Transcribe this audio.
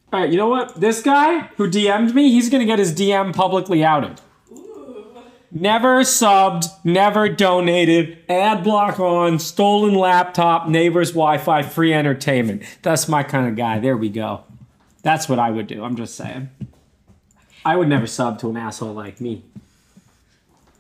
All right, you know what? This guy who DM'd me, he's going to get his DM publicly outed. Never subbed, never donated, ad block on, stolen laptop, neighbor's Wi-Fi, free entertainment. That's my kind of guy. There we go. That's what I would do. I'm just saying. I would never sub to an asshole like me.